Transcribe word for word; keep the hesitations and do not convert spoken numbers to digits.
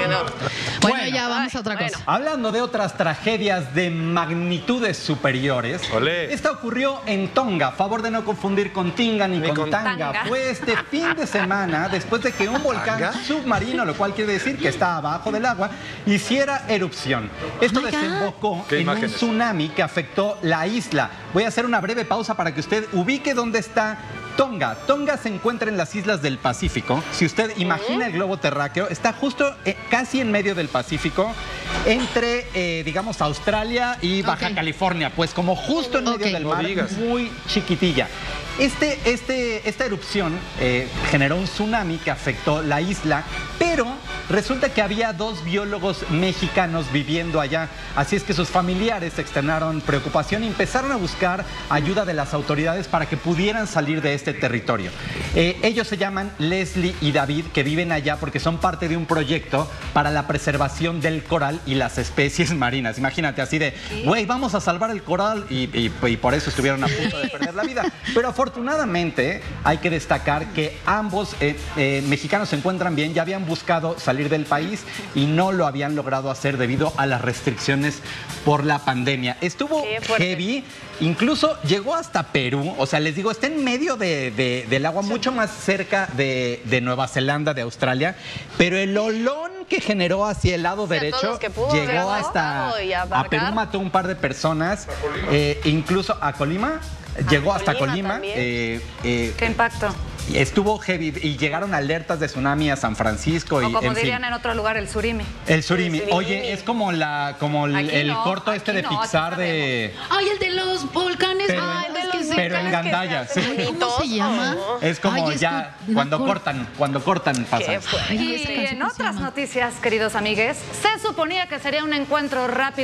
que no. Bueno, Bueno, ya vamos a otra bueno. cosa. Hablando de otras tragedias de magnitudes superiores, Olé. esta ocurrió en Tonga. Favor de no confundir con Tinga ni, Ni con, con Tanga. Tanga. Fue este fin de semana, después de que un volcán ¿Tanga? submarino, lo cual quiere decir que está abajo del agua, hiciera erupción. Esto Oh my God. desembocó ¿Qué en un imágenes? tsunami que afectó la isla. Voy a hacer una breve pausa para que usted ubique dónde está Tonga. Tonga se encuentra en las islas del Pacífico. Si usted imagina el globo terráqueo, está justo eh, casi en medio del Pacífico, entre, eh, digamos, Australia y Baja Ok. California, pues como justo en medio Ok. del No mar, digas. muy chiquitilla. Este, este, esta erupción eh, generó un tsunami que afectó la isla, pero resulta que había dos biólogos mexicanos viviendo allá. Así es que sus familiares externaron preocupación y empezaron a buscar ayuda de las autoridades para que pudieran salir de este territorio. Eh, ellos se llaman Leslie y David, que viven allá porque son parte de un proyecto para la preservación del coral y las especies marinas. Imagínate, así de, güey, vamos a salvar el coral y, y- y por eso estuvieron a punto de perder la vida. Pero afortunadamente hay que destacar que ambos eh, eh, mexicanos se encuentran bien, ya habían buscado salir del país y no lo habían logrado hacer debido a las restricciones por la pandemia. Estuvo Qué fuerte. heavy, incluso llegó hasta Perú, o sea, les digo, está en medio de- de- del agua, mucho más cerca de, de Nueva Zelanda, de Australia, pero el olón que generó hacia el lado Sí, a todos derecho los que pudo haber llegó abarcado hasta y a abarcar. Perú, mató un par de personas, eh, incluso a Colima, llegó hasta Colima Colima. también. eh, eh, Qué impacto. y estuvo heavy y llegaron alertas de tsunami a San Francisco. O y, como en fin. dirían en otro lugar, el surimi. El surimi. El surimi. Oye, es como la como el, Aquí el no, corto este aquí de no, aquí Pixar de... Ay, el de los volcanes. Pero- Ay, Ay, de es los que sí. pero en volcanes que Gandaya, se hacen sí. Ay, ¿cómo bonitos. se llama? Oh. Es como Ay, es ya con- cuando una cor- cortan, cuando cortan pasa. Qué fuerte. Ay, Y esa canción, en ¿cómo se otras llama? noticias, queridos amigues, se suponía que sería un encuentro rápido.